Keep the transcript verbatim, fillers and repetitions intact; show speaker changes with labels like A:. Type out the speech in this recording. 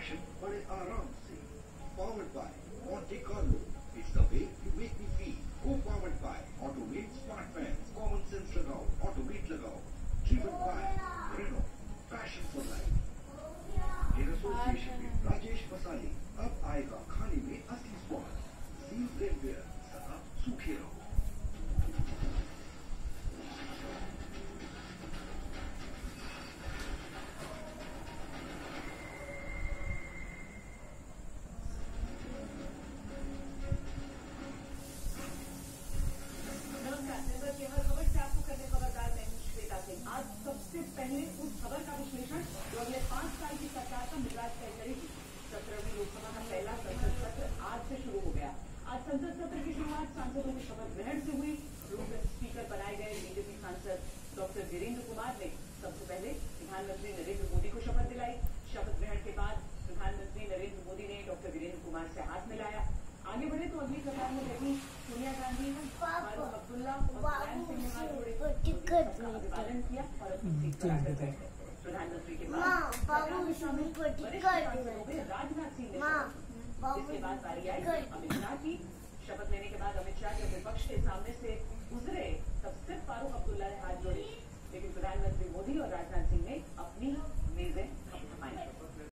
A: Fashion बड़े आराम से. Powered by Monte Carlo. It's the way you make me feel. Co-powered by Automate Smart Fans. Common sense लगाओ, Automate लगाओ. Driven by Renault. Fashion for life. In association with Rajesh मसाले. अब आएगा खाने में असली स्वाद. Seal Rainwear. सदा सूखे रहो.
B: पहले उस खबर का विश्लेषण जो अगले पांच साल की सरकार का मिजाज तय करेगी. सत्रहवीं लोकसभा का पहला संसद सत्र आज से शुरू हो गया. आज संसद सत्र की शुरुआत सांसदों के शपथ ग्रहण से हुई. लोकसभा स्पीकर बनाए गए बीजेपी सांसद डॉक्टर वीरेंद्र कुमार ने सबसे पहले प्रधानमंत्री नरेंद्र मोदी को शपथ दिलाई. शपथ ग्रहण के बाद प्रधानमंत्री नरेंद्र मोदी ने डॉक्टर वीरेंद्र कुमार से हाथ मिलाया. आगे बढ़े तो अगली कतार में लगी सोनिया गांधी, फारूक अब्दुल्ला और मुलायम सिंह ने हाथ जोड़े, अभिवादन किया और अपनी सीट पर आकर बैठे. प्रधानमंत्री के बाद राजनाथ सिंह ने इसके बाद बारी आई अमित शाह की. शपथ लेने के बाद अमित शाह जब विपक्ष के सामने से गुजरे तब सिर्फ फारूक अब्दुल्ला ने हाथ जोड़े, लेकिन प्रधानमंत्री मोदी और राजनाथ